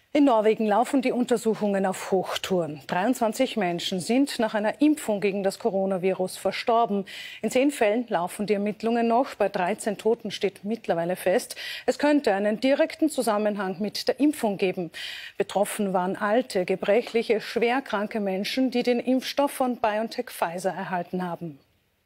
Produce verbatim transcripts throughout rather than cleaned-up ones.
In Norwegen laufen die Untersuchungen auf Hochtouren. dreiundzwanzig Menschen sind nach einer Impfung gegen das Coronavirus verstorben. In zehn Fällen laufen die Ermittlungen noch. Bei dreizehn Toten steht mittlerweile fest, es könnte einen direkten Zusammenhang mit der Impfung geben. Betroffen waren alte, gebrechliche, schwerkranke Menschen, die den Impfstoff von BioNTech Pfizer erhalten haben.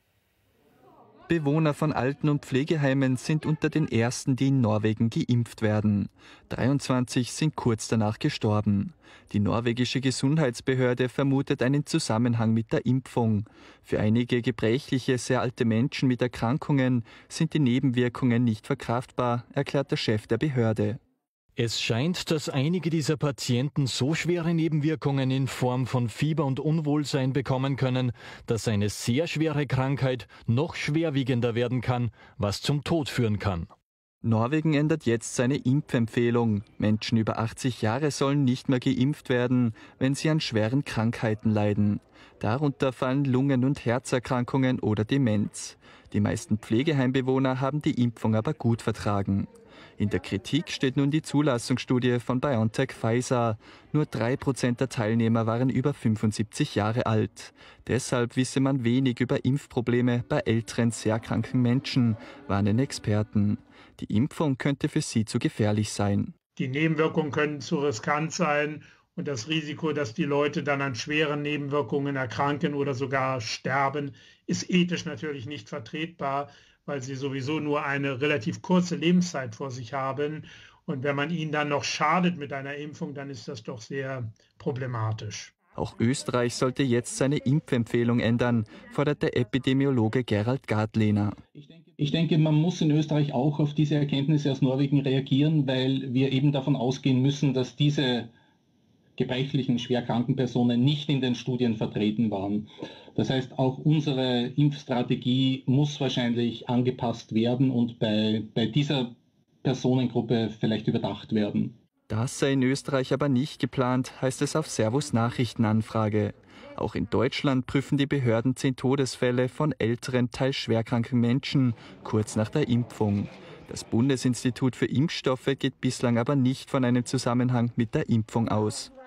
Bewohner von Alten- und Pflegeheimen sind unter den ersten, die in Norwegen geimpft werden. dreiundzwanzig sind kurz danach gestorben. Die norwegische Gesundheitsbehörde vermutet einen Zusammenhang mit der Impfung. Für einige gebrechliche, sehr alte Menschen mit Erkrankungen sind die Nebenwirkungen nicht verkraftbar, erklärt der Chef der Behörde. Es scheint, dass einige dieser Patienten so schwere Nebenwirkungen in Form von Fieber und Unwohlsein bekommen können, dass eine sehr schwere Krankheit noch schwerwiegender werden kann, was zum Tod führen kann. Norwegen ändert jetzt seine Impfempfehlung. Menschen über achtzig Jahre sollen nicht mehr geimpft werden, wenn sie an schweren Krankheiten leiden. Darunter fallen Lungen- und Herzerkrankungen oder Demenz. Die meisten Pflegeheimbewohner haben die Impfung aber gut vertragen. In der Kritik steht nun die Zulassungsstudie von BioNTech Pfizer. Nur drei Prozent der Teilnehmer waren über fünfundsiebzig Jahre alt. Deshalb wisse man wenig über Impfprobleme bei älteren, sehr kranken Menschen, warnen Experten. Die Impfung könnte für sie zu gefährlich sein. Die Nebenwirkungen können zu riskant sein und das Risiko, dass die Leute dann an schweren Nebenwirkungen erkranken oder sogar sterben, ist ethisch natürlich nicht vertretbar, weil sie sowieso nur eine relativ kurze Lebenszeit vor sich haben. Und wenn man ihnen dann noch schadet mit einer Impfung, dann ist das doch sehr problematisch. Auch Österreich sollte jetzt seine Impfempfehlung ändern, fordert der Epidemiologe Gerald Gadlehner. Ich denke, man muss in Österreich auch auf diese Erkenntnisse aus Norwegen reagieren, weil wir eben davon ausgehen müssen, dass diese gebrechlichen, schwerkranken Personen nicht in den Studien vertreten waren. Das heißt, auch unsere Impfstrategie muss wahrscheinlich angepasst werden und bei, bei dieser Personengruppe vielleicht überdacht werden. Das sei in Österreich aber nicht geplant, heißt es auf Servus Nachrichtenanfrage. Auch in Deutschland prüfen die Behörden zehn Todesfälle von älteren, teils schwerkranken Menschen kurz nach der Impfung. Das Bundesinstitut für Impfstoffe geht bislang aber nicht von einem Zusammenhang mit der Impfung aus.